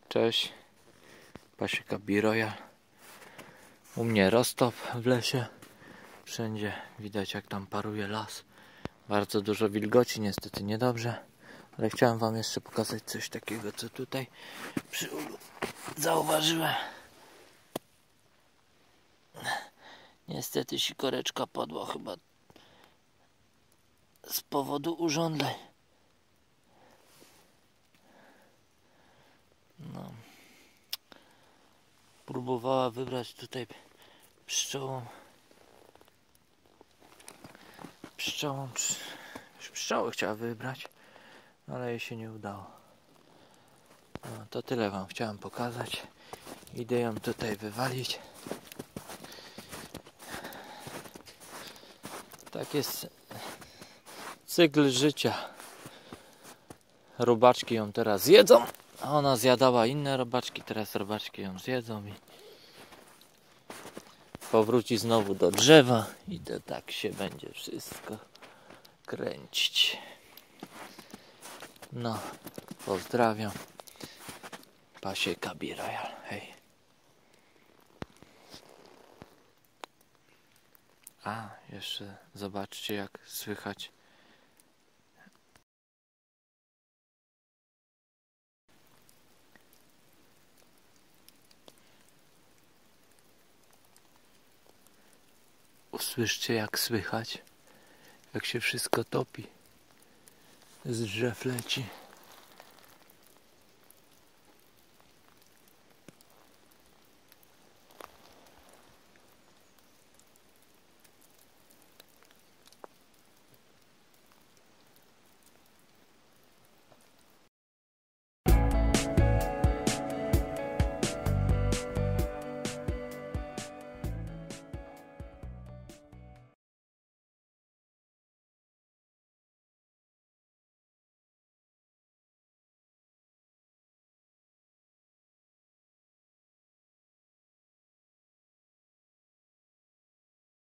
Cześć, pasieka Biroyal. U mnie roztop w lesie. Wszędzie widać, jak tam paruje las. Bardzo dużo wilgoci, niestety niedobrze. Ale chciałem wam jeszcze pokazać coś takiego, co tutaj przy ulu zauważyłem. Niestety sikoreczka padła chyba z powodu urządzeń. No. Próbowała wybrać tutaj pszczoły chciała wybrać, ale jej się nie udało. No, to tyle wam chciałem pokazać. Idę ją tutaj wywalić. Tak jest cykl życia. Robaczki ją teraz jedzą, a ona zjadała inne robaczki, teraz robaczki ją zjedzą i powróci znowu do drzewa i to tak się będzie wszystko kręcić. No, pozdrawiam. Pasieka Biroyal. Hej. A, jeszcze zobaczcie, jak słychać usłyszcie, jak słychać, jak się wszystko topi, z drzew leci.